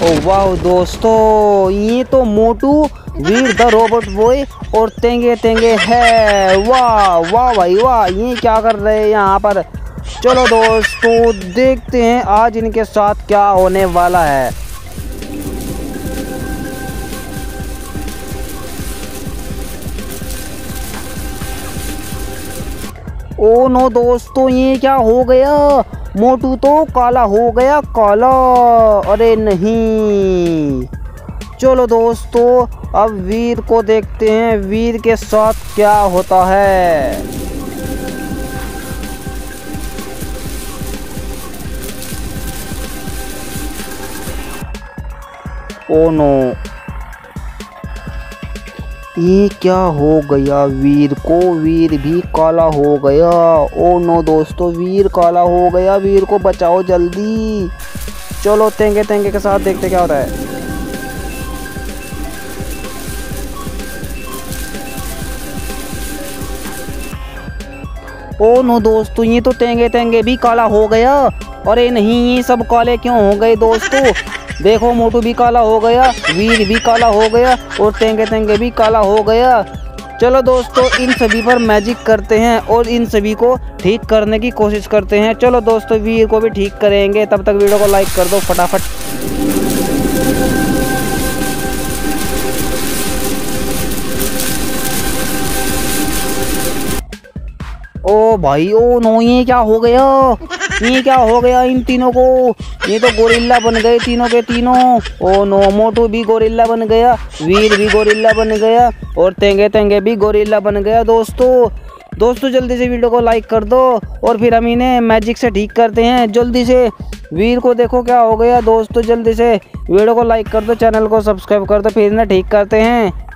ओ वाह दोस्तों, ये तो Motu Veer the robot boy और तेंगे तेंगे है। वाह वाह भाई वाह, ये क्या कर रहे हैं यहाँ पर। चलो दोस्तों देखते हैं आज इनके साथ क्या होने वाला है। ओ नो दोस्तों, ये क्या हो गया, मोटू तो काला हो गया, काला। अरे नहीं, चलो दोस्तों अब वीर को देखते हैं वीर के साथ क्या होता है। ओ नो, ये क्या हो गया वीर को, वीर भी काला हो गया। ओ नो दोस्तों, वीर काला हो गया, वीर को बचाओ जल्दी। चलो तेंगे तेंगे के साथ देखते क्या होता है। ओ नो दोस्तों, ये तो तेंगे तेंगे भी काला हो गया। अरे नहीं, ये सब काले क्यों हो गए दोस्तों। देखो मोटू भी काला हो गया, वीर भी काला हो गया और तेंगे तेंगे भी काला हो गया। चलो दोस्तों इन सभी पर मैजिक करते हैं और इन सभी को ठीक करने की कोशिश करते हैं। चलो दोस्तों वीर को भी ठीक करेंगे, तब तक वीडियो को लाइक कर दो फटाफट। ओ भाई, ओ नो, ये क्या हो गया, ये क्या हो गया इन तीनों को। ये तो गोरिल्ला बन गए तीनों के तीनों। ओ नो, मोटू भी गोरिल्ला बन गया, वीर भी गोरिल्ला बन गया और तेंगे तेंगे भी गोरिल्ला बन गया। दोस्तों जल्दी से वीडियो को लाइक कर दो और फिर हम इन्हें मैजिक से ठीक करते हैं। जल्दी से वीर को देखो क्या हो गया दोस्तों, जल्दी से वीडियो को लाइक कर दो, चैनल को सब्सक्राइब कर दो, फिर इन्हें ठीक करते हैं।